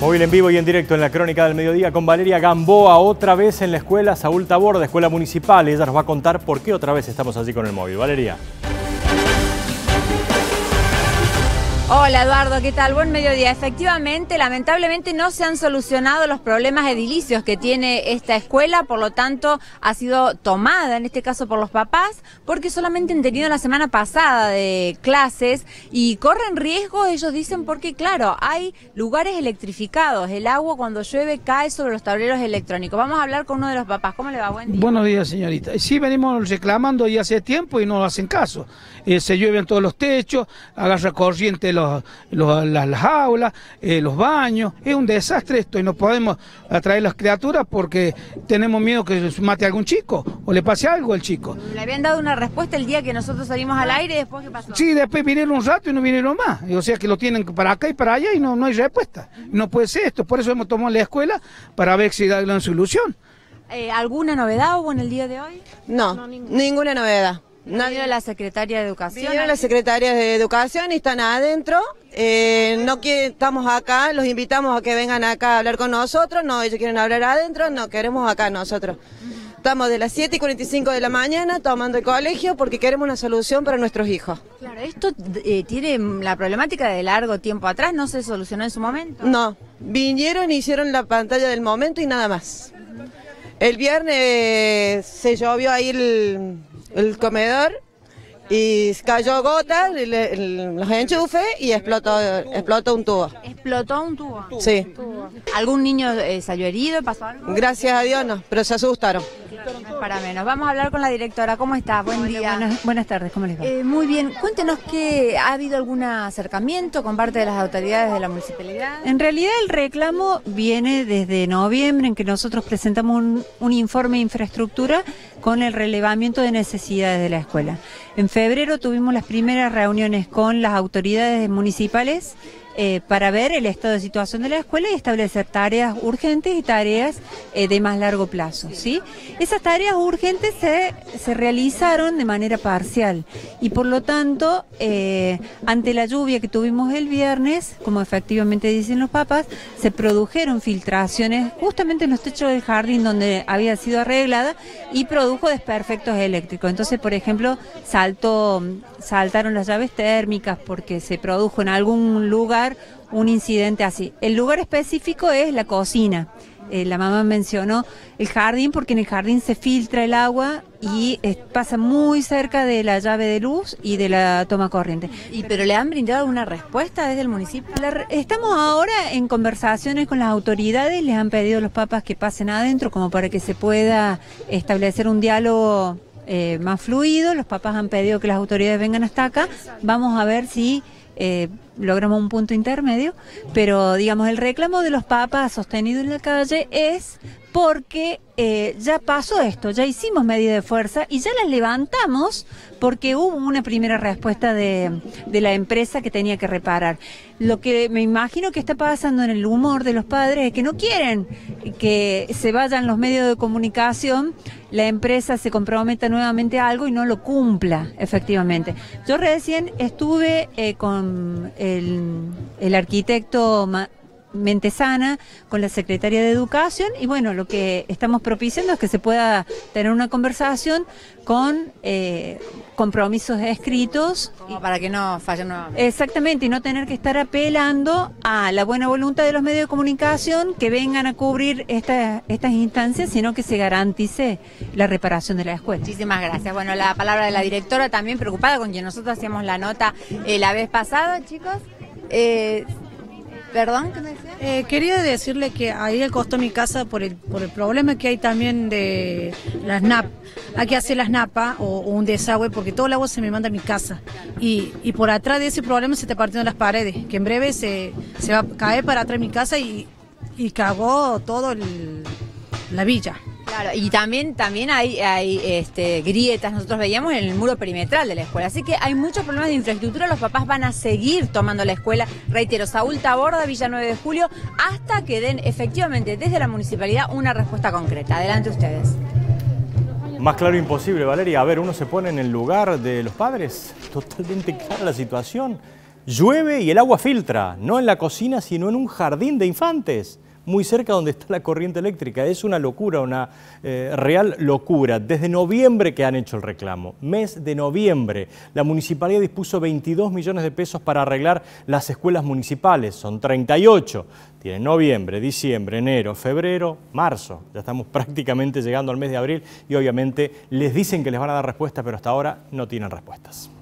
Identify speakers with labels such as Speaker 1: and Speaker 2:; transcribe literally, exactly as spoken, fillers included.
Speaker 1: Móvil en vivo y en directo en la Crónica del Mediodía con Valeria Gamboa, otra vez en la escuela Saúl Taborda, escuela municipal. Ella nos va a contar por qué otra vez estamos allí con el móvil. Valeria.
Speaker 2: Hola Eduardo, ¿qué tal? Buen mediodía. Efectivamente, lamentablemente no se han solucionado los problemas edilicios que tiene esta escuela, por lo tanto ha sido tomada en este caso por los papás, porque solamente han tenido la semana pasada de clases y corren riesgo, ellos dicen, porque claro, hay lugares electrificados, el agua cuando llueve cae sobre los tableros electrónicos. Vamos a hablar con uno de los papás. ¿Cómo le va? Buen día.
Speaker 3: Buenos días, señorita. Sí, venimos reclamando ya hace tiempo y no nos hacen caso. Eh, se llueven todos los techos, agarra corriente los, los, las, las aulas, eh, los baños. Es un desastre esto y no podemos atraer las criaturas porque tenemos miedo que se mate a algún chico o le pase algo al chico.
Speaker 2: Le habían dado una respuesta el día que nosotros salimos al aire y después, ¿qué pasó?
Speaker 3: Sí, después vinieron un rato y no vinieron más. O sea que lo tienen para acá y para allá y no, no hay respuesta. No puede ser esto. Por eso hemos tomado la escuela para ver si hay una solución.
Speaker 2: Eh, ¿Alguna novedad hubo en el día de hoy?
Speaker 4: No, no ninguna. ninguna novedad.
Speaker 2: Nadie de la Secretaría de Educación.
Speaker 4: Vinieron las secretarias de Educación y están adentro. Eh, no que estamos acá, los invitamos a que vengan acá a hablar con nosotros. No, ellos quieren hablar adentro, no queremos acá nosotros. Uh-huh. Estamos de las siete y cuarenta y cinco de la mañana tomando el colegio porque queremos una solución para nuestros hijos.
Speaker 2: Claro, esto eh, tiene la problemática de largo tiempo atrás, ¿no se solucionó en su momento?
Speaker 4: No, vinieron y hicieron la pantalla del momento y nada más. Uh-huh. El viernes se llovió ahí el... el comedor y cayó gota, el, el, los enchufes y explotó, explotó un tubo.
Speaker 2: ¿Explotó un tubo?
Speaker 4: Sí.
Speaker 2: Un tubo. ¿Algún niño eh, salió herido? ¿Pasó algo?
Speaker 4: Gracias a Dios no, pero se asustaron.
Speaker 2: No, para menos. Vamos a hablar con la directora. ¿Cómo está? Buen
Speaker 5: Hola,
Speaker 2: día.
Speaker 5: Buenas, buenas tardes, ¿cómo les va?
Speaker 2: Eh, muy bien. Cuéntenos que ha habido algún acercamiento con parte de las autoridades de la municipalidad.
Speaker 5: En realidad el reclamo viene desde noviembre, en que nosotros presentamos un, un informe de infraestructura con el relevamiento de necesidades de la escuela. En febrero tuvimos las primeras reuniones con las autoridades municipales Eh, para ver el estado de situación de la escuela y establecer tareas urgentes y tareas eh, de más largo plazo, ¿sí? Esas tareas urgentes se, se realizaron de manera parcial y por lo tanto, eh, ante la lluvia que tuvimos el viernes, como efectivamente dicen los papás, se produjeron filtraciones justamente en los techos del jardín donde había sido arreglada y produjo desperfectos eléctricos. Entonces, por ejemplo, saltó, saltaron las llaves térmicas porque se produjo en algún lugar un incidente así. El lugar específico es la cocina. Eh, la mamá mencionó el jardín porque en el jardín se filtra el agua y eh, pasa muy cerca de la llave de luz y de la toma corriente.
Speaker 2: ¿Y pero le han brindado alguna respuesta desde el municipio?
Speaker 5: La, estamos ahora en conversaciones con las autoridades, les han pedido a los papás que pasen adentro como para que se pueda establecer un diálogo eh, más fluido. Los papás han pedido que las autoridades vengan hasta acá. Vamos a ver si Eh, logramos un punto intermedio, pero digamos el reclamo de los papás sostenido en la calle es porque eh, ya pasó esto, ya hicimos medida de fuerza y ya las levantamos porque hubo una primera respuesta de, de la empresa que tenía que reparar. Lo que me imagino que está pasando en el humor de los padres es que no quieren que se vayan los medios de comunicación, la empresa se comprometa nuevamente a algo y no lo cumpla, efectivamente. Yo recién estuve eh, con el, el arquitecto Ma Mentesana, con la Secretaría de Educación y bueno, lo que estamos propiciando es que se pueda tener una conversación con eh, compromisos escritos.
Speaker 2: Como para que no fallen nuevamente.
Speaker 5: Exactamente, y no tener que estar apelando a la buena voluntad de los medios de comunicación que vengan a cubrir esta, estas instancias, sino que se garantice la reparación de la escuela.
Speaker 2: Muchísimas gracias. Bueno, la palabra de la directora, también preocupada, con quien nosotros hacíamos la nota eh, la vez pasada, chicos. Eh, Perdón, ¿qué me decía?
Speaker 6: Eh, quería decirle que ahí al costado de mi casa, por el por el problema que hay también de las N A P, hay que hacer las napa o, o un desagüe porque todo el agua se me manda a mi casa. Y, y por atrás de ese problema se está partiendo las paredes, que en breve se, se va a caer para atrás de mi casa y, y cagó todo el, la villa.
Speaker 2: Claro, y también también hay, hay este, grietas, nosotros veíamos en el muro perimetral de la escuela, así que hay muchos problemas de infraestructura, los papás van a seguir tomando la escuela, reitero, Saúl Taborda, Villa nueve de julio, hasta que den efectivamente desde la municipalidad una respuesta concreta. Adelante ustedes.
Speaker 1: Más claro imposible, Valeria. A ver, uno se pone en el lugar de los padres, totalmente clara la situación. Llueve y el agua filtra, no en la cocina, sino en un jardín de infantes, muy cerca donde está la corriente eléctrica. Es una locura, una eh, real locura. Desde noviembre que han hecho el reclamo, mes de noviembre, la municipalidad dispuso veintidós millones de pesos para arreglar las escuelas municipales, son treinta y ocho. Tienen noviembre, diciembre, enero, febrero, marzo. Ya estamos prácticamente llegando al mes de abril y obviamente les dicen que les van a dar respuesta, pero hasta ahora no tienen respuestas.